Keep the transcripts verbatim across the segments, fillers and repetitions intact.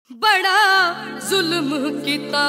बड़ा जुल्म किता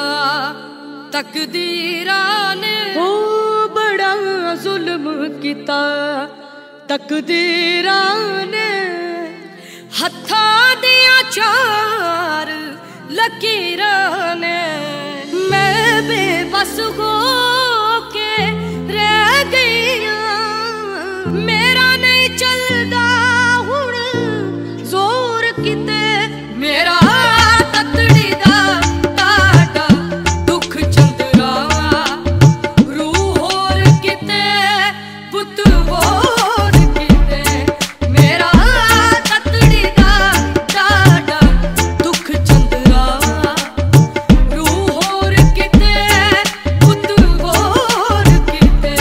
तकदीरां ने, ओ बड़ा जुल्म किता तकदीरां ने। हत्थां दियां चार लकीरां ने, मैं बेबस हो के रह गई हां। मेरा नहीं चलदा हुण जोर किते, मेरा ततड़ी दा ताड़ा दुख चंदरा। रूह होर किते पुत होर किते, मेरा ततड़ी दा ताड़ा दुख चंदरा। रूह होर किते पुत होर किते।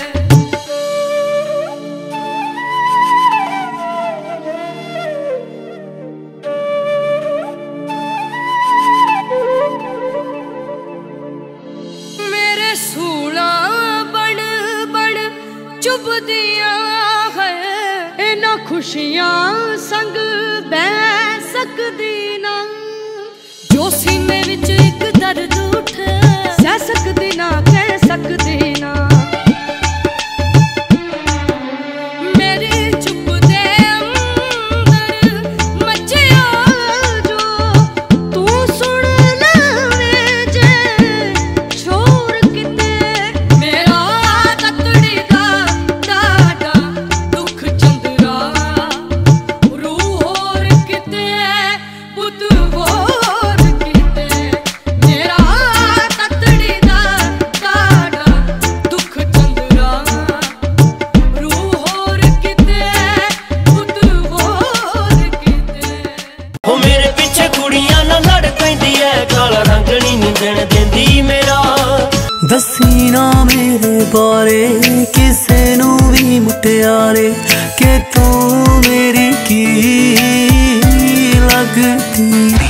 मेरे सूला बन बन चुभदियां है, इन्हां खुशियां संग बह सकदी ना। जो सीने विच एक दर्द उठे, सह सकदी ना कह सकदी ना। मेरे चुप दे अंदर मचिया जो, तू सुन लवे जे शोर किते। मेरा ततड़ी दा ताड़ा दुख चंदरा। रूह होर किते पुत होर किते, मेरा ततड़ी दा ताड़ा दुख चंदरा। रूह होर किते पुत होर किते। हो मेरे पिछे कुड़ियां ना लड़ पैंदी है, काला रंगनी नी देण देंदी मेरा। दसी ना मेरे बारे किसे नू भी मुटियारे, के तू मेरी की लगदी।